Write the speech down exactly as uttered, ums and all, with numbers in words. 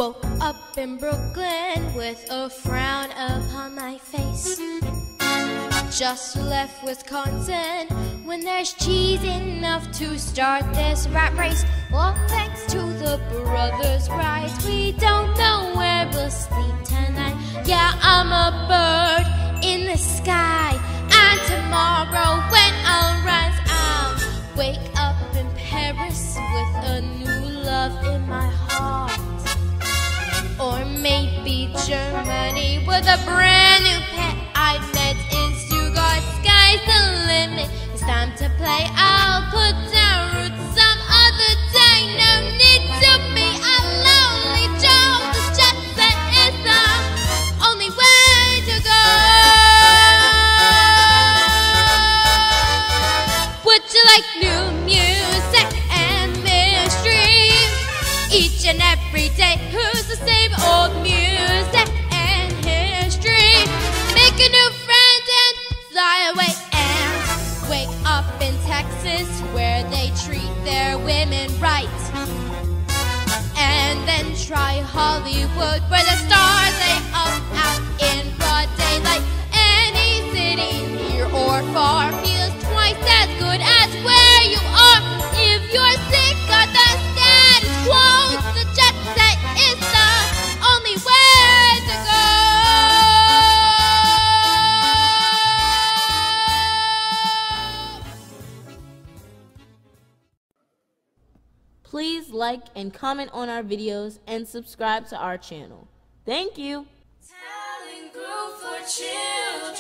Woke up in Brooklyn with a frown upon my face. Just left Wisconsin when there's cheese enough to start this rat race. Well, thanks to the brothers' rights, we don't know where we'll sleep tonight. Yeah, I'm a bird in the sky, and tomorrow when I'll rise, I'll wake up in Paris with a new love in my heart. Or maybe Germany with a brand new pet I met in Stuttgart. Sky's the limit, it's time to play. I'll put down roots some other day. No need to be a lonely Joe. The jet set is the only way to go. Would you like new music and mystery? Each and every day, who's the same old music and history? Make a new friend and fly away and wake up in Texas where they treat their women right. And then try Hollywood where the stars lay up out in broad daylight. Any city near or far feels twice as good as where you are. If you're sick of the status quo, the jet set is the only way to go. Please like and comment on our videos and subscribe to our channel. Thank you. Talent Group for Children.